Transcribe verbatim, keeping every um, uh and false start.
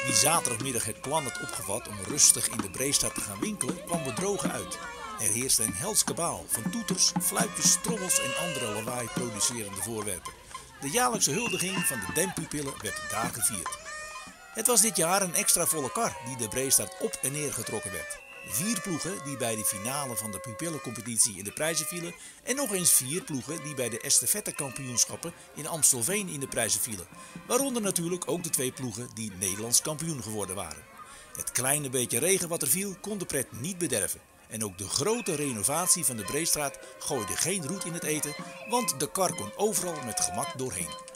Wie zaterdagmiddag het plan had opgevat om rustig in de Breestraat te gaan winkelen, kwam bedrogen uit. Er heerste een hels kabaal van toeters, fluitjes, trommels en andere lawaai producerende voorwerpen. De jaarlijkse huldiging van de Den-pupillen werd daar gevierd. Het was dit jaar een extra volle kar die de Breestraat op en neer getrokken werd. Vier ploegen die bij de finale van de pupillencompetitie in de prijzen vielen en nog eens vier ploegen die bij de estafettekampioenschappen in Amstelveen in de prijzen vielen. Waaronder natuurlijk ook de twee ploegen die Nederlands kampioen geworden waren. Het kleine beetje regen wat er viel kon de pret niet bederven. En ook de grote renovatie van de Breestraat gooide geen roet in het eten, want de kar kon overal met gemak doorheen.